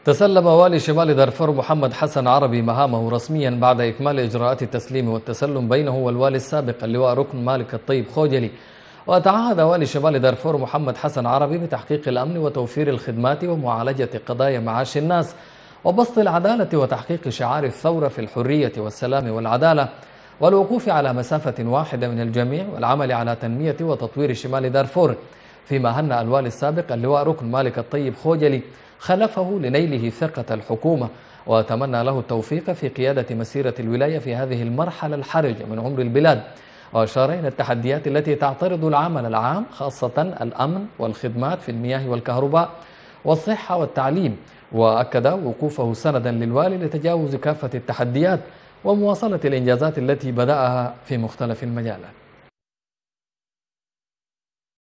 تسلم والي شمال دارفور محمد حسن عربي مهامه رسميا بعد إكمال إجراءات التسليم والتسلم بينه والوالي السابق اللواء ركن مالك الطيب خوجلي. وتعهد والي شمال دارفور محمد حسن عربي بتحقيق الأمن وتوفير الخدمات ومعالجة قضايا معاش الناس وبسط العدالة وتحقيق شعار الثورة في الحرية والسلام والعدالة والوقوف على مسافة واحدة من الجميع والعمل على تنمية وتطوير شمال دارفور. فيما هنأ الوالي السابق اللواء ركن مالك الطيب خوجلي خلفه لنيله ثقة الحكومة وتمنى له التوفيق في قيادة مسيرة الولاية في هذه المرحلة الحرجة من عمر البلاد. وأشار إلى التحديات التي تعترض العمل العام خاصة الأمن والخدمات في المياه والكهرباء والصحة والتعليم، وأكد وقوفه سندا للوالي لتجاوز كافة التحديات ومواصلة الإنجازات التي بدأها في مختلف المجالات.